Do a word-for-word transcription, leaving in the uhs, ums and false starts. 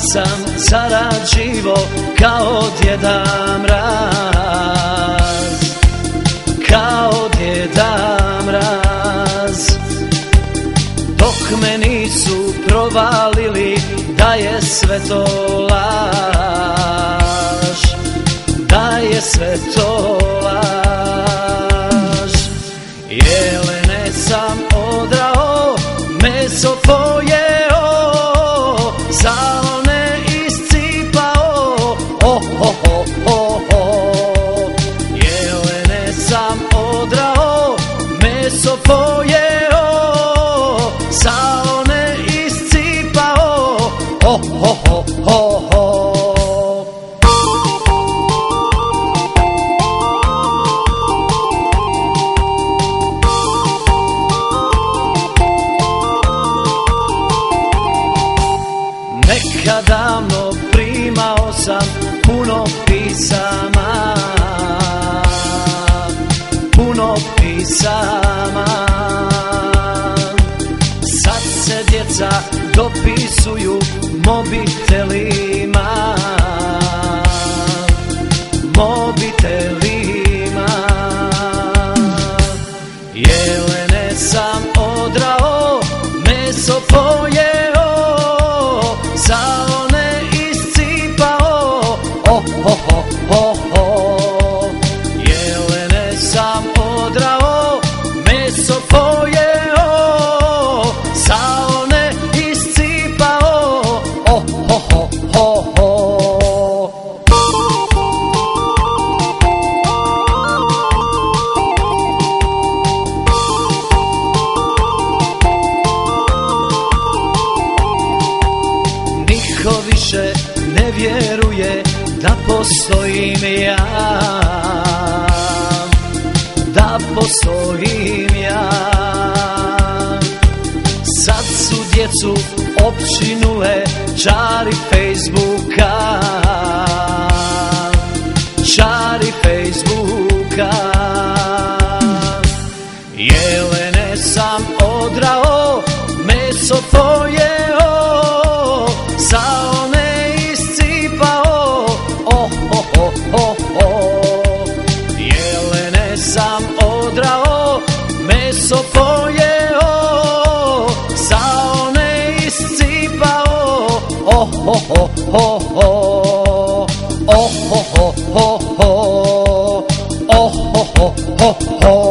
sam zarađivo kao Djeda Mraz, kao Djeda Mraz. Dok me nisu provalili da je sve to laž, da je sve to laž. Jelene sam odrao, meso pojeo, za one iscipao, oh, oh, oh, oh, oh. Jelene sam odrao, meso pojeo, za one iscipao, oh, oh, oh, oh, oh. Nekad davno primao sam puno pisama, puno pisama. Sad se djeca dopisuju mobitelima, mobitelima. Jelene sam odrao, meso pojeo, za one iscipao, oh, oh, oh, oh, oh. Jelene sam odrao, meso pojeo, za one iscipao, oh, oh, oh, oh, oh. Niko više ne vjeruje da postojim ja, da postojim ja. Sad su djecu opčinule čari Facebooka, čari Facebooka. Jelene sam odrao, meso pojeo, za one iscipao, oh, oh, oh, oh, oh. Jelene sam odrao, meso pojeo, za one iscipao, oh, oh, oh, oh, oh. Oh, oh, oh, oh, oh. Oh, oh, oh, oh, oh.